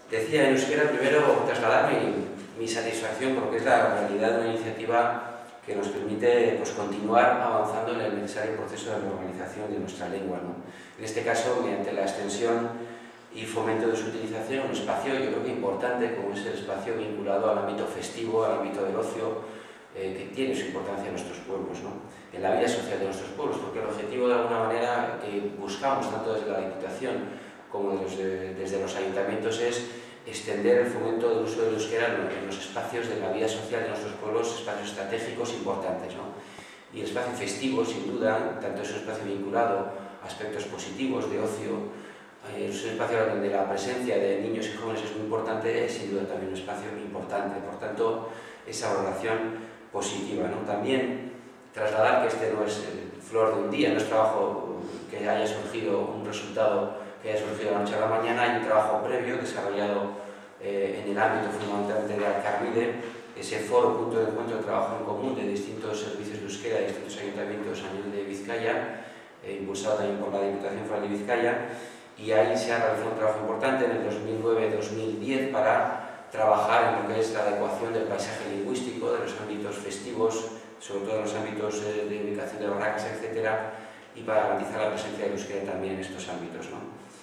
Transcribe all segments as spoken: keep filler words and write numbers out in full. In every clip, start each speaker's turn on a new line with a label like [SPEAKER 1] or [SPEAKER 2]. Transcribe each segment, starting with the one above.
[SPEAKER 1] Decía en euskera primero trasladar mi, mi satisfacción porque es la realidad de una iniciativa que nos permite pues, continuar avanzando en el necesario proceso de normalización de nuestra lengua, ¿no? En este caso, mediante la extensión y fomento de su utilización, un espacio yo creo que importante, como es el espacio vinculado al ámbito festivo, al ámbito del ocio, eh, que tiene su importancia en nuestros pueblos, ¿no? En la vida social de nuestros pueblos, porque el objetivo de alguna manera que buscamos tanto desde la Diputación como desde, desde los ayuntamientos es extender el fomento del uso del euskera en los espacios de la vida social de nuestros pueblos, espacios estratégicos importantes, ¿no? Y el espacio festivo, sin duda, tanto es un espacio vinculado a aspectos positivos de ocio, eh, es un espacio donde la presencia de niños y jóvenes es muy importante, es sin duda también un espacio importante. Por tanto, esa valoración positiva, ¿no? También trasladar que este no es el flor de un día, no es trabajo que haya surgido un resultado que haya surgido de la noche a la mañana. Hay un trabajo previo desarrollado eh, en el ámbito fundamentalmente de Alcarvide, ese foro, punto de encuentro de trabajo en común de distintos servicios de euskera de distintos ayuntamientos a nivel de Vizcaya, eh, impulsado también por la Diputación Foral de Vizcaya, y ahí se ha realizado un trabajo importante en el dos mil nueve dos mil diez para trabajar en lo que es la adecuación del paisaje lingüístico, de los ámbitos festivos, sobre todo en los ámbitos eh, de ubicación de barracas, etcétera, y para garantizar la presencia del euskera también en estos ámbitos, ¿no?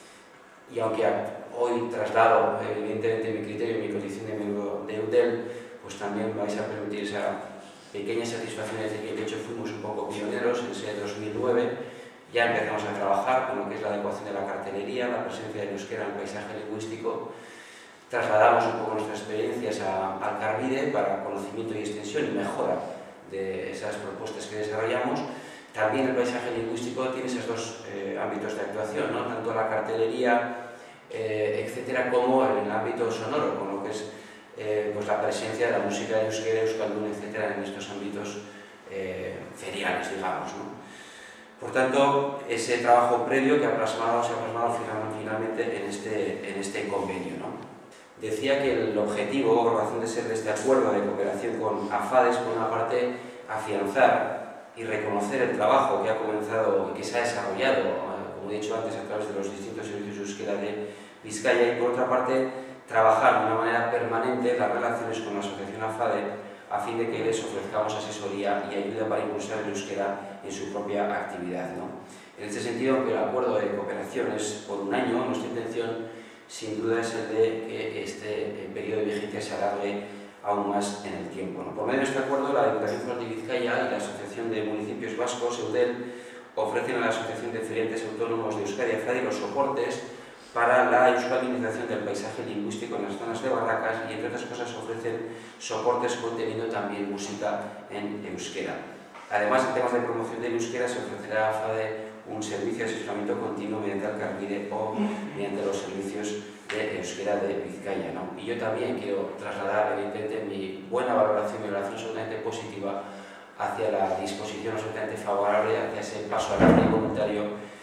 [SPEAKER 1] Y aunque hoy traslado evidentemente mi criterio y mi condición de miembro de Eudel, pues también vais a permitir esa pequeña satisfacción de que de hecho fuimos un poco pioneros en ese dos mil nueve, ya empezamos a trabajar con lo que es la adecuación de la cartelería, la presencia del euskera en el paisaje lingüístico, trasladamos un poco nuestras experiencias a Alcarvide para conocimiento y extensión y mejora de esas propuestas que desarrollamos. También el paisaje lingüístico tiene esos dos eh, ámbitos de actuación, ¿no? Tanto la cartelería, eh, etcétera, como en el ámbito sonoro, con lo que es eh, pues la presencia de la música de euskera, euskaldun, etcétera, en estos ámbitos eh, feriales, digamos, ¿no? Por tanto, ese trabajo previo que ha plasmado, se ha plasmado finalmente en este, en este convenio, ¿no? Decía que el objetivo o razón de ser de este acuerdo de cooperación con AFADE es, por una parte, afianzar y reconocer el trabajo que ha comenzado y que se ha desarrollado, como he dicho antes, a través de los distintos servicios de euskera de Vizcaya, y por otra parte, trabajar de una manera permanente las relaciones con la asociación AFADE a fin de que les ofrezcamos asesoría y ayuda para impulsar el euskera en su propia actividad, ¿no? En este sentido, aunque el acuerdo de cooperación es por un año, nuestra intención sin duda es el de que este periodo de vigencia se alargue aún más en el tiempo, ¿no? Por medio de este acuerdo, la Diputación Foral de Vizcaya y la Asociación de Municipios Vascos, Eudel, ofrecen a la Asociación de Feriantes Autónomos de Euskadi, AFADE, los soportes para la euskaldunización del paisaje lingüístico en las zonas de barracas y, entre otras cosas, ofrecen soportes conteniendo también música en euskera. Además, en temas de promoción del euskera, se ofrecerá a AFADE un servicio de asesoramiento continuo mediante Alcarvide o mediante los servicios de euskera de Vizcaya, ¿no? Y yo también quiero trasladar, evidentemente, mi buena valoración, mi valoración absolutamente positiva hacia la disposición absolutamente favorable, hacia ese paso adelante y voluntario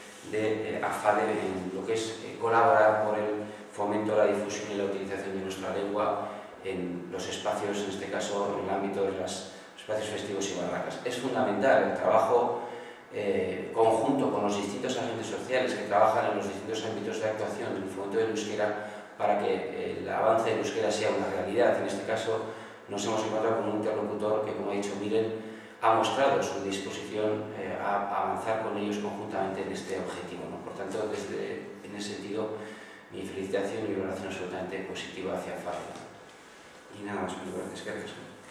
[SPEAKER 1] de eh, AFADE en lo que es eh, colaborar por el fomento, la difusión y la utilización de nuestra lengua en los espacios, en este caso en el ámbito de los espacios festivos y barracas. Es fundamental el trabajo eh, conjunto con los distintos agentes sociales que trabajan en los distintos ámbitos de actuación del fomento del euskera para que eh, el avance del euskera sea una realidad. En este caso nos hemos encontrado con un interlocutor que, como ha dicho Miren, ha mostrado su disposición eh, a, a avanzar con ellos conjuntamente en este objetivo, ¿no? Por tanto, desde, en ese sentido, mi felicitación y mi valoración absolutamente positiva hacia AFADE. Y nada más, muchas gracias.